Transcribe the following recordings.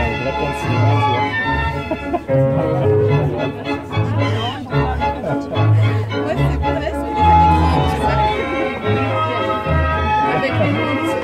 voudrais continuer mes joies. Ouais, c'est presque les Alexandres. Avec les minutes.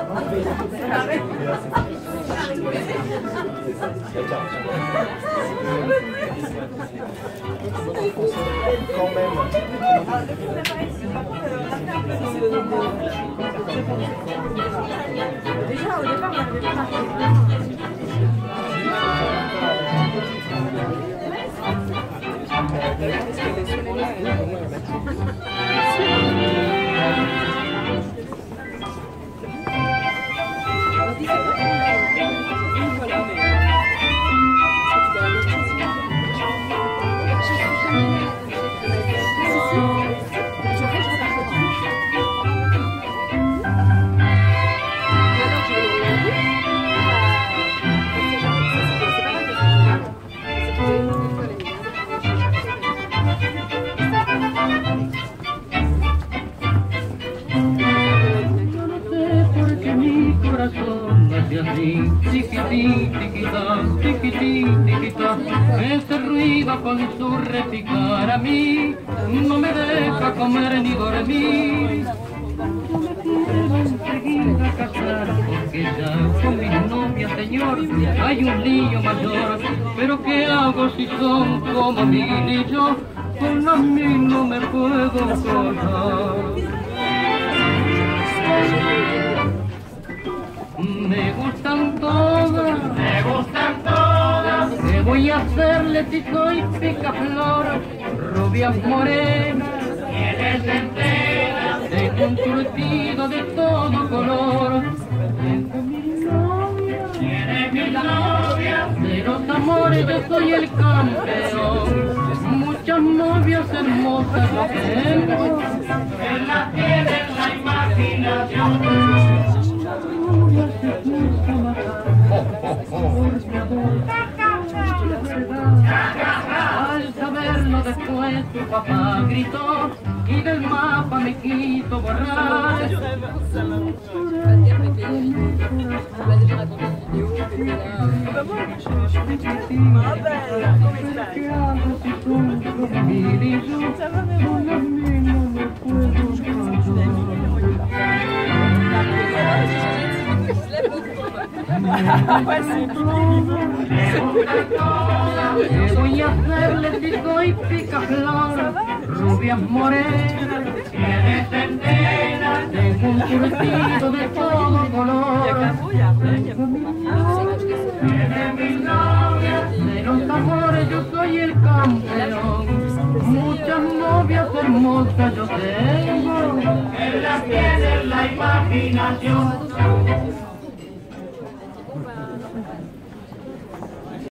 Quand même. Déjà, au départ, on n'avait pas marqué. Tiquitín, tiquitá, tiquitín, tiquitá, ese ruido con su repicar a mí no me deja comer ni dormir. Yo me quiero enseguida casar porque ya con mi novia, señor, hay un lío mayor. Pero ¿qué hago si son como mil y yo con a mí no me puedo casar? Me gustan todas, ¿qué voy a hacerle si soy picaflor? Rubias morenas, tienes enteras, tengo un surtido de todo color. Tengo mil novias, tiene mil novias, de los amores yo soy el campeón. Muchas novias hermosas yo tengo, que las tiene en la imaginación. Al saberlo después tu papá gritó y del mapa me quiso borrar. ¿Qué voy a hacerle si soy picaflor? Rubias morenas, tienes enteras, tengo un surtido de todo color. Tiene mil novias, de los amores yo soy el campeón. Muchas novias hermosas yo tengo, que las tiene en la imaginación.